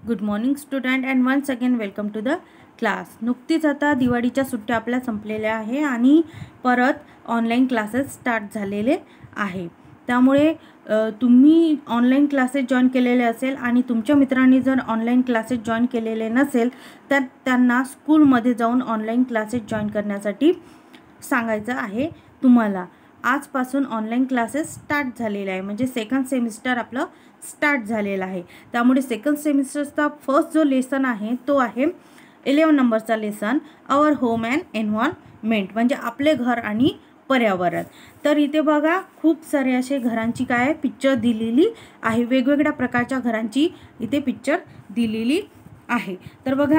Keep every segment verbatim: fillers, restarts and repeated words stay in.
Good morning student and once again welcome to the class. नुकतीच आता दिवाळीच्या सुट्ट्या आपल्या संपलेल्या आहे आणि परत ऑनलाईन क्लासेस स्टार्ट झालेले आहे. त्यामुळे तुम्ही ऑनलाईन क्लासेस जॉईन केलेले असेल आणि तुमच्या मित्रांनी जर ऑनलाईन क्लासेस जॉईन केलेले नसेल तर त्यांना स्कूलमध्ये जाऊन ऑनलाईन क्लासेस जॉईन करण्यासाठी सांगायचं आहे तुम्हाला. आजपासून ऑनलाईन क्लासेस स्टार्ट झालेले आहे, म्हणजे सेकंड सेमिस्टर आपलं स्टार्ट झालेला आहे. त्यामुळे सेकंड सेमिस्टरचा फर्स्ट जो लेसन आहे तो आहे इलेवन नंबरचा lesson our home and environment, म्हणजे आपले घर आणि पर्यावरण. तर इथे बघा खूप सारे असे घरांची काय पिक्चर दिलेली आहे, वेगवेगळ्या प्रकारच्या घरांची इथे पिक्चर दिलेली आहे. तर बघा,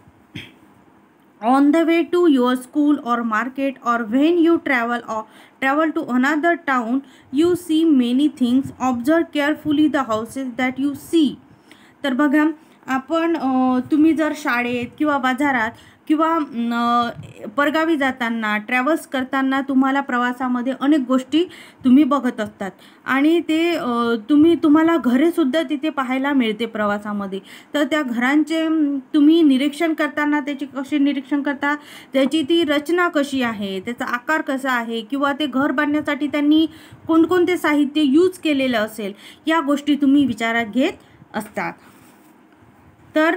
on the way to your school or market or when you travel or travel to another town, you see many things. Observe carefully the houses that you see. तर बघा, आपण तुम्ही जर शाळेत किंवा बाजारात किंवा परगावी जाताना ट्रॅव्हल्स करताना तुम्हाला प्रवासामध्ये अनेक गोष्टी तुम्ही बघत असतात आणि ते तुम्ही तुम्हाला घरेसुद्धा तिथे पाहायला मिळते प्रवासामध्ये. तर त्या घरांचे तुम्ही निरीक्षण करताना त्याची कशी निरीक्षण करता, त्याची ती रचना कशी आहे, त्याचा आकार कसा आहे, किंवा ते घर बांधण्यासाठी त्यांनी कोणकोणते साहित्य यूज केलेलं असेल, या गोष्टी तुम्ही विचारात घेत असतात. तर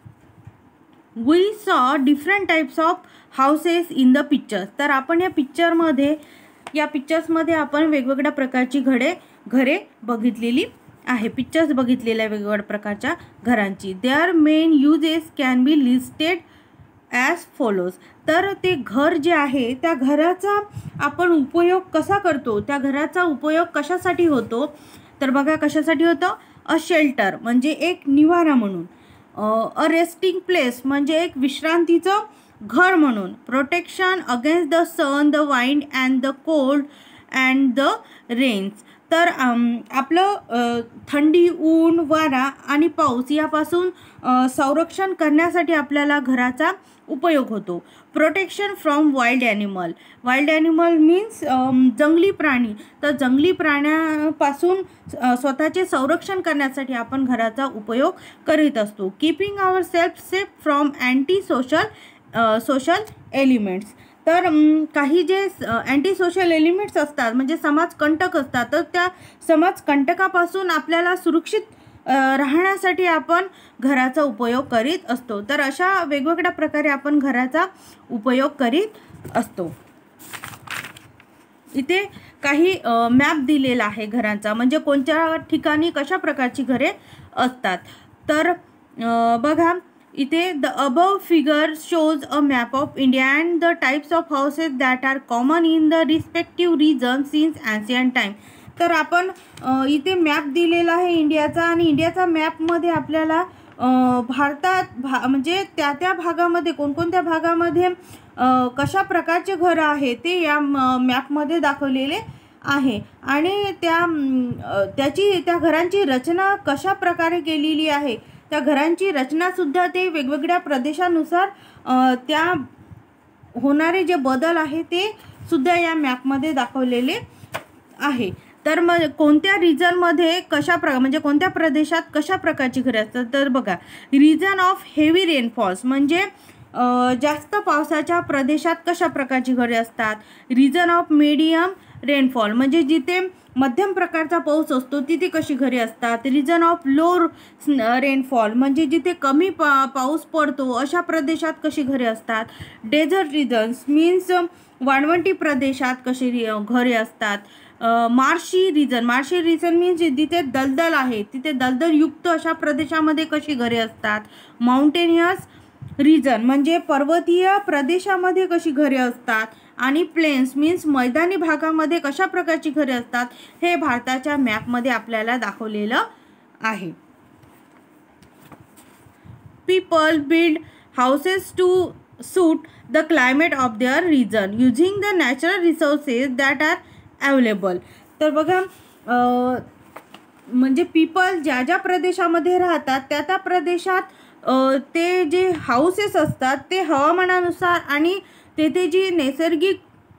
we saw different types of houses in the pictures. तर आपण या पिक्चरमध्ये या पिक्चर्समध्ये आपण वेगवेगळ्या प्रकारची घरे घरे बघितलेली आहे, पिक्चर्स बघितलेल्या आहे वेगवेगळ्या प्रकारच्या घरांची. There main uses can be listed as follows. तर ते घर जे आहे त्या घराचा आपण उपयोग कसा करतो, त्या घराचा उपयोग कशासाठी होतो, तर बघा कशासाठी होतो. अ शेल्टर म्हणजे एक निवारा म्हणून, अ रेस्टिंग प्लेस म्हणजे एक विश्रांतीचं घर म्हणून, protection against the sun, the wind and the cold and the rains. तर आपलं थंडी, ऊन, वारा आणि पाऊस यापासून संरक्षण करण्यासाठी आपल्याला घराचा उपयोग होतो. Protection from wild animal. Wild animal means जंगली प्राणी. तर जंगली प्राण्यापासून स्वतःचे संरक्षण करण्यासाठी आपण घराचा उपयोग करीत असतो. Keeping our self safe from anti social social elements. तर काही जे अँटी सोशल एलिमेंट्स असतात म्हणजे समाजकंटक असतात, तर त्या समाजकंटकापासून आपल्याला सुरक्षित राहण्यासाठी आपण घराचा उपयोग करीत असतो. तर अशा वेगवेगळ्या प्रकारे आपण घराचा उपयोग करीत असतो. इथे काही मॅप दिलेला आहे घरांचा, म्हणजे कोणत्या ठिकाणी कशा प्रकारची घरे असतात. तर बघा इथे the above figure shows a map of India and the types of houses that are common in the respective region since ancient time. तर आपण इथे मॅप दिलेला आहे इंडियाचा, आणि इंडियाचा मॅपमध्ये आपल्याला भारतात भा म्हणजे त्या त्या भागामध्ये कोणकोणत्या भागामध्ये कशा प्रकारचे घरं आहे ते या मॅपमध्ये दाखवलेले आहे. आणि त्या त्याची त्या घरांची रचना कशा प्रकारे केलेली आहे, त्या घरांची रचनासुद्धा ते वेगवेगळ्या प्रदेशानुसार त्या होणारे जे बदल आहे ते सुद्धा या मॅपमध्ये दाखवलेले आहे. तर मग कोणत्या रिजनमध्ये कशा प्र म्हणजे कोणत्या प्रदेशात कशा प्रकारची घरे असतात. तर बघा, रिजन ऑफ हेवी रेनफॉल्स म्हणजे जास्त पावसाच्या प्रदेशात कशा प्रकारची घरे असतात. रिजन ऑफ मीडियम रेनफॉल म्हणजे जिथे मध्यम प्रकारचा पाऊस असतो तिथे कशी घरे असतात. रिजन ऑफ लो रेनफॉल म्हणजे जिथे कमी पा पाऊस पडतो अशा प्रदेशात कशी घरे असतात. डेझर्ट रिजन्स मीन्स वाळवंटी प्रदेशात कशी घरे असतात. Marshy region marshy region means जिथे दलदल आहे तिथे दलदलयुक्त अशा प्रदेशामध्ये कशी घरे असतात. माउंटेनियस रिजन म्हणजे पर्वतीय प्रदेशामध्ये कशी घरे असतात. आणि प्लेन्स मीन्स मैदानी भागामध्ये कशा प्रकारची घरे असतात हे भारताच्या मॅपमध्ये आपल्याला दाखवलेलं आहे. People build houses to suit the climate of their region using the natural resources that are available. तर बघा, म्हणजे पीपल ज्या ज्या प्रदेशामध्ये राहतात त्या त्या प्रदेशात ते जे हाऊसेस असतात ते हवामानानुसार आणि तेथे जी नैसर्गिक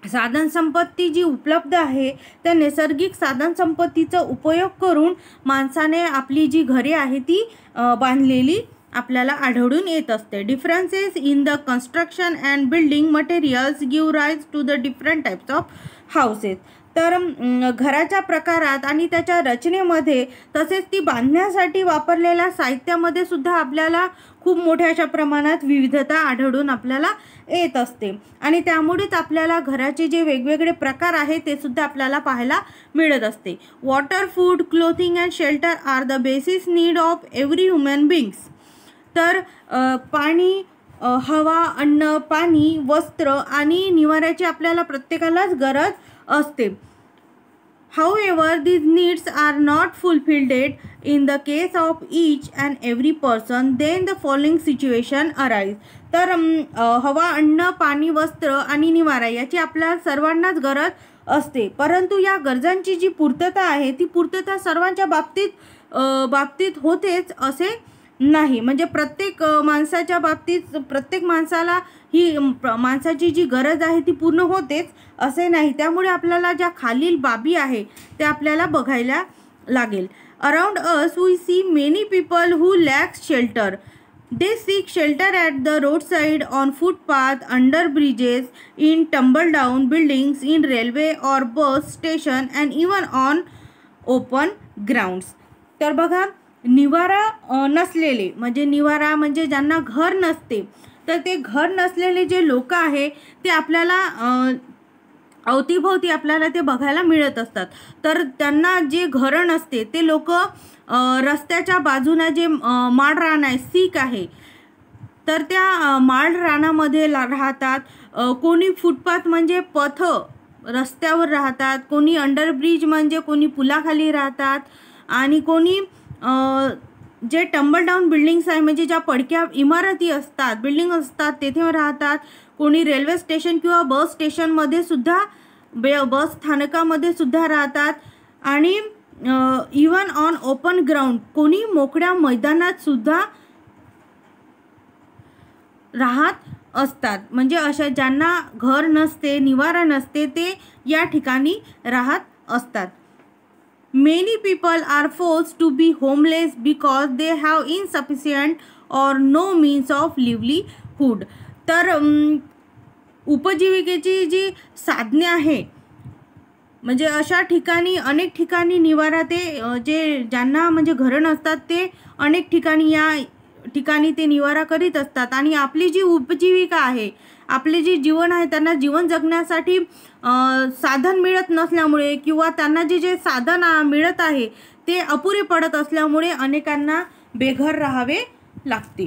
साधन संपत्ती जी उपलब्ध आहे त्या नैसर्गिक साधन संपत्तीचा उपयोग करून माणसाने आपली जी घरे आहे ती बांधलेली आपल्याला आढळून येत असते. Differences in the construction and building materials give rise to the different types of houses. तर घराच्या प्रकारात आणि त्याच्या रचनेमध्ये तसेच ती बांधण्यासाठी वापरलेल्या साहित्यामध्ये सुद्धा आपल्याला खूप मोठ्या अशा प्रमाणात विविधता आढळून आपल्याला येत असते आणि त्यामुळेच आपल्याला घराचे जे वेगवेगळे प्रकार आहेत ते सुद्धा आपल्याला पाहायला मिळत असते. Water, food, clothing and shelter are the basis need of every human beings. तर पाणी, हवा, अन्न, पाणी, वस्त्र आणि निवाऱ्याची आपल्याला प्रत्येकालाच गरज असते. However, these needs are not fulfilled in the case of each and every person. Then the following situation arise. तर हवा, अन्न, पाणी, वस्त्र आणि निवारा याची आपल्या सर्वांनाच गरज असते, परंतु या गरजांची जी पूर्तता आहे ती पूर्तता सर्वांच्या बाबतीत बाबतीत होतेच असे नाही. म्हणजे प्रत्येक माणसाच्या बाबतीत प्रत्येक माणसाला ही माणसाची जी गरज आहे ती पूर्ण होतेच असे नाही. त्यामुळे आपल्याला ज्या खालील बाबी आहे त्या आपल्याला बघायला लागेल. Around us we see many people who lack shelter. They seek shelter at the road side, on footpath, under bridges, in tumble down buildings, in railway or bus station and even on open grounds. तर बघा, निवारा नसलेले म्हणजे निवारा म्हणजे ज्यांना घर नसते, तर ते घर नसलेले जे लोक आहे ते आपल्याला अवतीभोवती आपल्याला ते बघायला मिळत असतात. तर त्यांना जे घरं नसते ते लोक रस्त्याच्या बाजूने जे माळ रान आहे, सीक आहे, तर त्या माळ रानामध्ये राहतात. कोणी फुटपाथ म्हणजे पथ रस्त्यावर राहतात, कोणी अंडरब्रिज म्हणजे कोणी पुलाखाली राहतात आणि कोणी जे टम्बल डाऊन बिल्डिंग्स आहे म्हणजे ज्या पडक्या इमारती असतात, बिल्डिंग असतात तेथे राहतात. कोणी रेल्वे स्टेशन किंवा बस स्टेशनमध्ये सुद्धा बे बस स्थानकामध्ये सुद्धा राहतात आणि इवन ऑन ओपन ग्राउंड कोणी मोकळ्या मैदानात सुद्धा राहत असतात. म्हणजे अशा ज्यांना घर नसते, निवारा नसते, ते या ठिकाणी राहत असतात. Many people are forced to be homeless because they have insufficient or no means of livelihood. तर उपजीविकेची जी साधने आहे म्हणजे अशा ठिकाणी अनेक ठिकाणी निवारा ते जे ज्यांना म्हणजे घरं नसतात ते अनेक ठिकाणी या ठिकाणी ते निवारा करीत असतात आणि आपली जी उपजीविका आहे, आपले जे जीवन आहे, त्यांना जीवन जगण्यासाठी साधन मिळत नसल्यामुळे किंवा त्यांना जे जे साधन मिळत आहे ते अपुरे पडत असल्यामुळे अनेकांना बेघर राहावे लागते.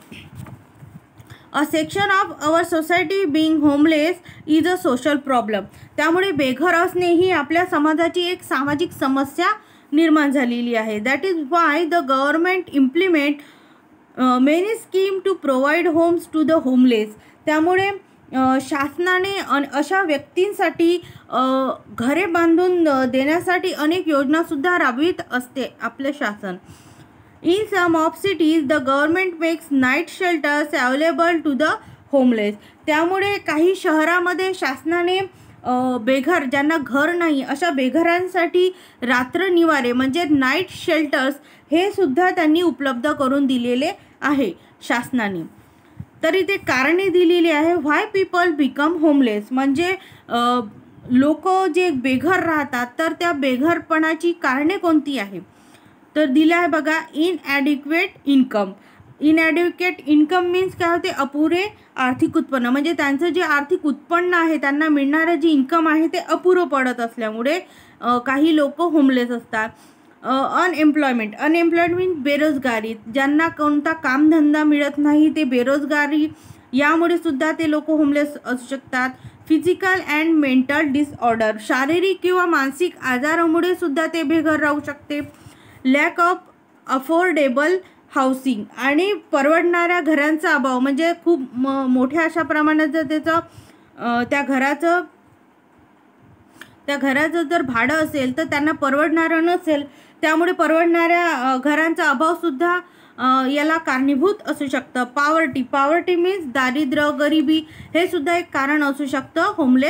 A section of our society being homeless is a social problem. त्यामुळे बेघर असणे ही आपल्या समाजाची एक सामाजिक समस्या निर्माण झालेली आहे. That is why the government implement many scheme to provide homes to the homeless. त्यामुळे शासनाने अशा व्यक्तींसाठी घरे बांधून देण्यासाठी अनेक योजनासुद्धा राबवित असते आपले शासन. In some of cities the government makes night shelters available to the homeless. त्यामुळे काही शहरामध्ये शासनाने बेघर ज्यांना घर नाही अशा बेघरांसाठी रात्र निवारे म्हणजे नाईट शेल्टर्स हे सुद्धा त्यांनी उपलब्ध करून दिलेले आहे शासनाने. तरी ते कारणे दिलेली आहे व्हाय पीपल बिकम होमलेस. म्हणजे लोक जे बेघर राहतात तर त्या बेघरपणाची कारणे कोणती आहे तर दिलं आहे बघा. Inadequate income. Inadequate income means काय होते, अपुरे आर्थिक उत्पन्न. म्हणजे त्यांचं जे आर्थिक उत्पन्न आहे, त्यांना मिळणारं जे इन्कम आहे ते अपुरं पडत असल्यामुळे काही लोक होमलेस असतात. अनएम्प्लॉयमेंट. अनएम्प्लॉयमेंट बेरोजगारी. ज्यांना कोणता कामधंदा मिळत नाही ते बेरोजगारी, यामुळे सुद्धा ते लोक होमलेस असू शकतात. Physical and mental disorder. शारीरिक किंवा मानसिक आजारामुळे सुद्धा ते बेघर राहू शकते. Lack of affordable housing. आणि परवडणाऱ्या घरांचा अभाव. म्हणजे खूप म मोठ्या अशा प्रमाणात जर त्याचं त्या घराचं त्या घराचं जर भाडं असेल तर त्यांना परवडणारं नसेल, त्यामुळे परवडणाऱ्या घरांचा अभावसुद्धा याला कारणीभूत असू शकतं. पॉवर्टी. पॉवर्टी मीन्स दारिद्र्य, गरिबी हे सुद्धा एक कारण असू शकतं होमलेस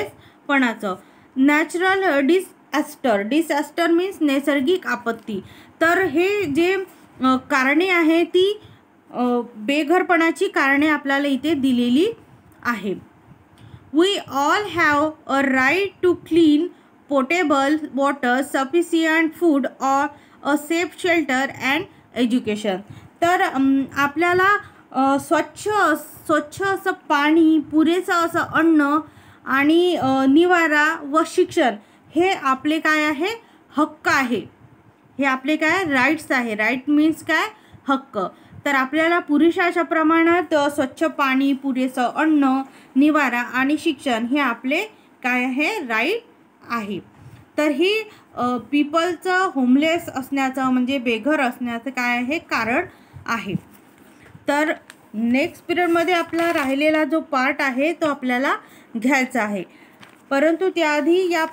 बेघरपणाचं. नॅचरल डिसॲस्टर, डिसॲस्टर मीन्स नैसर्गिक आपत्ती. तर हे जे कारणे आहे ती बेघरपणाची कारणे आपल्याला इथे दिलेली आहे. We all have a right to clean potable water, sufficient food or a safe shelter and education. तर आपल्याला स्वच्छ स्वच्छ असं पाणी, पुरेसं असं अन्न आणि निवारा व शिक्षण हे आपले काय आहे, हक्क आहे. हे आपले काय राईट्स आहे. राईट मीन्स काय, हक्क. तर आपल्याला पुरेशा अशा प्रमाणात स्वच्छ पाणी, पुरेसं अन्न, निवारा आणि शिक्षण हे आपले काय आहे, राईट आहे. तर ही पीपलचं होमलेस असण्याचं म्हणजे बेघर असण्याचं काय आहे, कारण आहे. तर नेक्स्ट पिरियडमध्ये आपला राहिलेला जो पार्ट आहे तो आपल्याला घ्यायचा आहे. परंतु त्याआधी या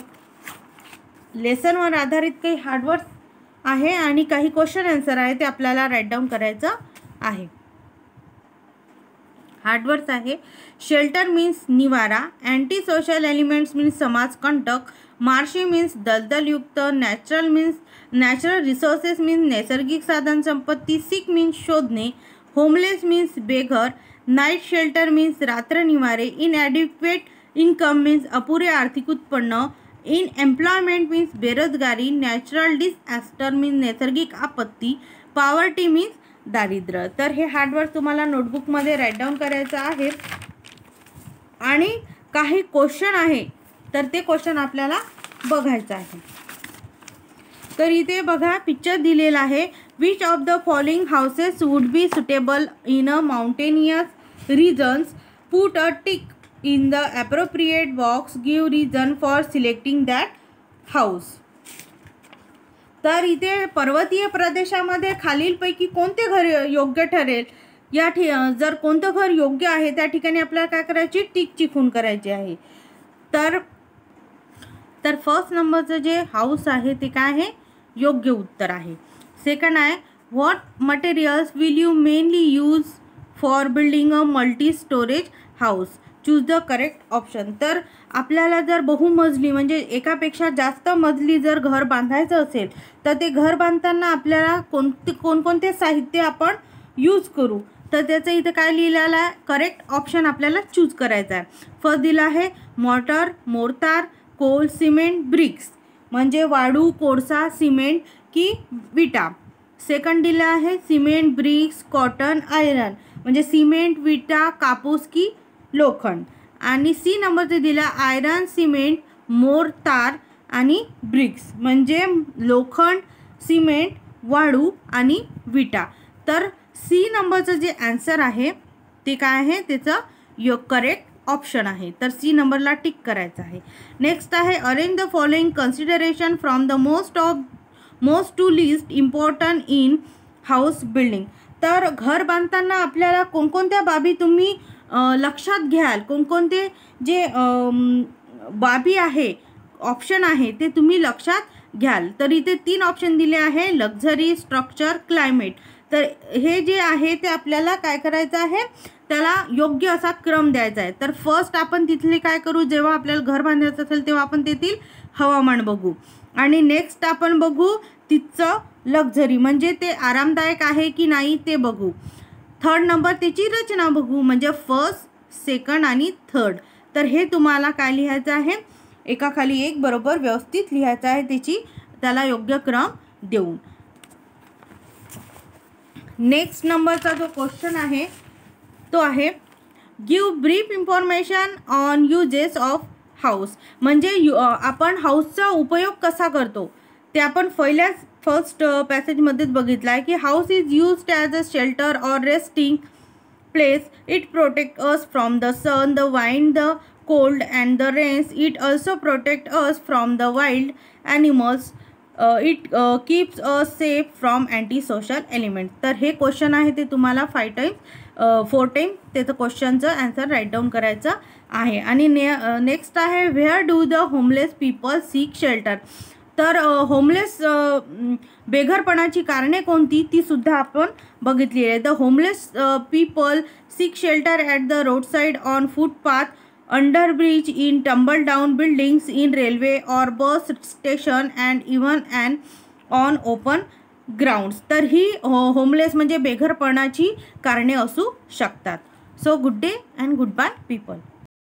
लेसनवर आधारित काही हार्डवर्ड्स आहे आणि काही क्वेश्चन आन्सर आहे ते आपल्याला राईट डाऊन करायचं आहे. हार्डवर्ड्स आहे शेल्टर मीन्स निवारा, अँटी सोशल एलिमेंट्स मीन्स समाज कंटक, मार्शी मीन्स दलदलयुक्त, natural means natural resources means नैसर्गिक साधन संपत्ती, सिक मीन्स शोधणे, होमलेस मीन्स बेघर, नाईट शेल्टर मीन्स रात्र निवारे, इनॲडिक्वेट इन्कम मीन्स अपुरे आर्थिक उत्पन्न, इन एम्प्लॉयमेंट मीन्स बेरोजगारी, नॅचरल डिसॲस्टर मीन्स नैसर्गिक आपत्ती, पॉवर्टी मीन्स दारिद्र्य. तर हे हार्डवर्ड तुम्हाला नोटबुकमध्ये राईट डाऊन करायचं आहे. आणि काही क्वेश्चन आहे तर ते क्वेश्चन आपल्याला बघायचं आहे. तर इथे बघा पिक्चर दिलेला आहे. Which of the following houses would be suitable in a mountainous regions, put a tick in the appropriate box, give reason for selecting that house. तर इथे पर्वतीय प्रदेशामध्ये खालीलपैकी कोणते घर योग्य ठरेल, या ठि जर कोणतं घर योग्य आहे त्या ठिकाणी आपल्याला काय करायची, टिक चिकून करायची आहे. तर तर फर्स्ट नंबरचं जे हाऊस आहे ते काय आहे, योग्य उत्तर आहे. सेकंड आहे what materials will you mainly use for building a multi storage house, choose the correct option. तर आपल्याला जर बहुमजली म्हणजे एकापेक्षा जास्त मजली जर घर बांधायचं असेल तर ते घर बांधताना आपल्याला कोणते कोणकोणते साहित्य आपण यूज करू, तर त्याचं इथं काय लिहिलेलं आहे, करेक्ट ऑप्शन आपल्याला चूज करायचा आहे. फर्स्ट दिला आहे mortar, mortar, coal, cement, bricks म्हणजे वाळू, कोळसा, सिमेंट की विटा. सेकंड दिला आहे सिमेंट, ब्रिक्स, कॉटन, आयरन म्हणजे सिमेंट, विटा, कापूस की लोखंड. आणि सी नंबरचे दिला आयरन, सिमेंट, मोर्टार आणि ब्रिक्स म्हणजे लोखंड, सिमेंट, वाळू आणि विटा. तर सी नंबरचं जे आन्सर आहे ते काय आहे, त्याचं यो करेक्ट ऑप्शन आहे. तर सी नंबरला टिक करायचं आहे. नेक्स्ट आहे arrange the following consideration from the most of most to least important in house building. तर घर बांधताना आपल्याला कोणकोणत्या बाबी तुम्ही लक्षात घ्याल, कोणकोणते जे बाबी आहे, ऑप्शन आहे ते तुम्ही लक्षात घ्याल. तर इथे तीन ऑप्शन दिले आहे, लक्झरी, स्ट्रक्चर, क्लायमेट. तर हे जे आहे ते आपल्याला काय करायचं आहे, त्याला योग्य असा क्रम द्यायचा आहे. तर फर्स्ट आपण तिथले काय करू, जेव्हा आपल्याला घर बांधायचं असेल तेव्हा आपण तेथील हवामान बघू आणि नेक्स्ट आपण बघू तिथचं लक्झरी म्हणजे ते आरामदायक आहे की नाही ते बघू. थर्ड नंबर त्याची रचना बघू म्हणजे फर्स्ट, सेकंड आणि थर्ड. तर हे तुम्हाला काय लिहायचं आहे, एकाखाली एक बरोबर व्यवस्थित लिहायचं आहे, त्याची त्याला योग्य क्रम देऊन. नेक्स्ट नंबरचा जो क्वेश्चन आहे तो आहे give brief information on uses of house म्हणजे आपण हाऊसचा उपयोग कसा करतो ते आपण पहिल्याच फर्स्ट पॅसेजमध्येच बघितलं आहे की house is used as a shelter or resting place. It protect us from the sun, the wind, the cold and the rains. It also protect us from the wild animals. It keeps a safe from anti social element. तर हे question आहे ते तुम्हाला five time four time त्याचं क्वेश्चनचं answer right down करायचं आहे. आणि ने नेक्स्ट आहे where do the homeless people seek shelter. तर होमलेस बेघरपणाची कारणे कोणती ती सुद्धा आपण बघितली आहे. The homeless people seek shelter at the road side, on footpath, under bridge, in tumble down buildings, in railway or bus station and even and on open grounds. तर ही होमलेस म्हणजे बेघरपणाची कारणे असू शकतात. So good day and good bye people.